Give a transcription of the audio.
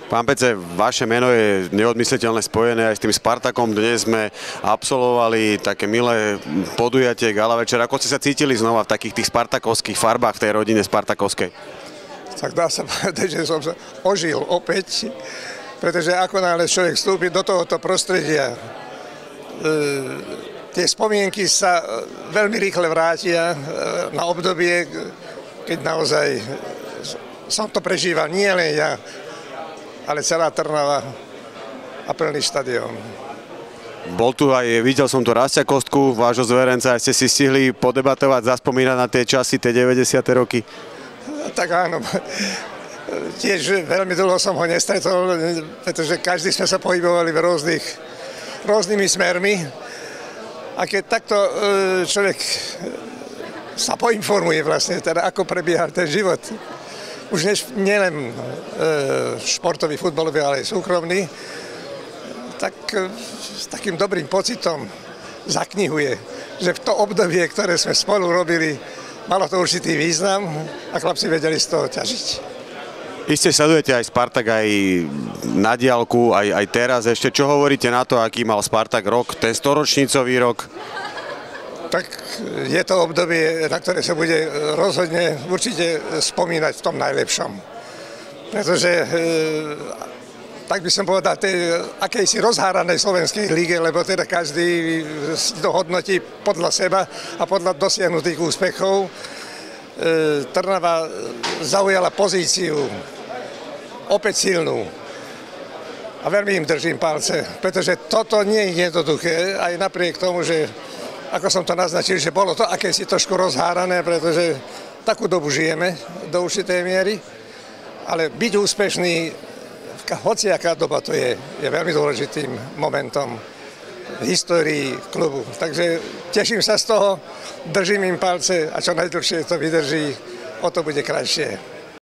Pán Pece, vaše meno je neodmysliteľne spojené aj s tým Spartakom. Dnes sme absolvovali také milé podujatie, gala večer. Ako ste sa cítili znova v takých tých spartakovských farbách v tej rodine spartakovskej? Tak dá sa povedať, že som sa ožil opäť, pretože ako náhle človek vstúpi do tohoto prostredia, tie spomienky sa veľmi rýchle vrátia na obdobie, keď naozaj som to prežíval nie len ja, ale celá Trnava a plný štadión. Bol tu aj, videl som tu Rastia Kostku, vášho zverenca, aj ste si stihli podebatovať, zaspomínať na tie časy, tie 90. roky? Tak áno, tiež veľmi dlho som ho nestretol, pretože každý sme sa pohybovali rôznymi smermi. A keď takto človek sa poinformuje vlastne, teda ako prebieha ten život, už nielen športový, futbalový, ale aj súkromný, tak s takým dobrým pocitom zaknihuje, že v to obdobie, ktoré sme spolu robili, malo to určitý význam a chlapci vedeli z toho ťažiť. Iste sledujete aj Spartak aj na diaľku, aj teraz ešte. Čo hovoríte na to, aký mal Spartak rok, ten storočnicový rok? Tak je to obdobie, na ktoré sa bude rozhodne určite spomínať v tom najlepšom. Pretože, tak by som povedal, tej akejsi rozháranej slovenskej líge, lebo teda každý to hodnotí podľa seba a podľa dosiahnutých úspechov. Trnava zaujala pozíciu opäť silnú. A veľmi im držím palce, pretože toto nie je jednoduché, aj napriek tomu, že ako som to naznačil, že bolo to akési trošku rozhárané, pretože takú dobu žijeme do určitej miery, ale byť úspešný, hociaká doba to je veľmi dôležitým momentom v histórii klubu. Takže teším sa z toho, držím im palce a čo najdlhšie to vydrží, o to bude krajšie.